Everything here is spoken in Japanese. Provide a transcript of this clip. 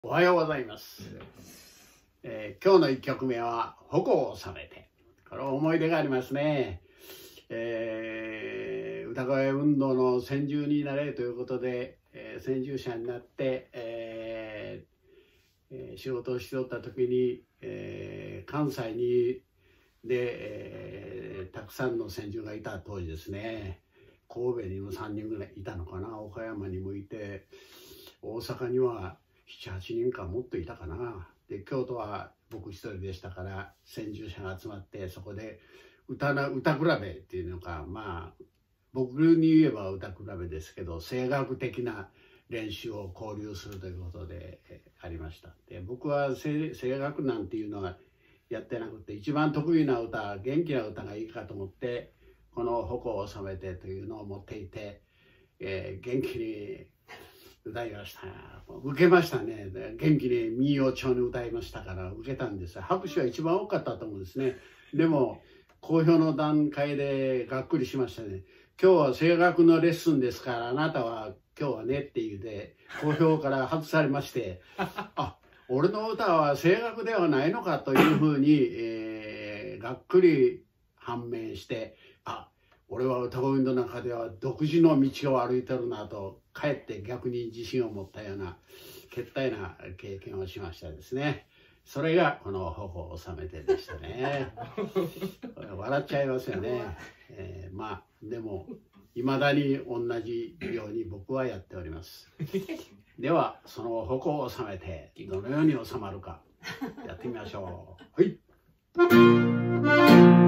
おはようございます。今日の1曲目は「矛を収めて」。これ思い出がありますね。歌声運動の先住になれということで、先住者になって、仕事をしておった時に、関西にで、たくさんの先住がいた当時ですね。神戸にも3人ぐらいいたのかな、岡山にもいて、大阪には7、8人かもっといたかな。で京都は僕一人でしたから、先住者が集まってそこで歌比べっていうのか、まあ僕に言えば歌比べですけど、声楽的な練習を交流するということでありました。で僕は声楽なんていうのはやってなくて、一番得意な歌、元気な歌がいいかと思ってこの「矛を収めて」というのを持っていて、元気に歌いました。受けましたね。元気に民謡調に歌いましたから受けたんです。拍手は一番多かったと思うんですね。でも好評の段階でがっくりしましたね。今日は声楽のレッスンですから、あなたは今日はねっていうで好評から外されましてあ、俺の歌は声楽ではないのかというふうに、がっくり判明して、あ、俺は歌声の中では独自の道を歩いてるなと、かえって逆に自信を持ったような決定な経験をしましたですね。それがこの「矛を収めて」でしたね。笑っちゃいますよね。まあでもいまだに同じように僕はやっております。ではその矛を収めてどのように収まるかやってみましょう。はい。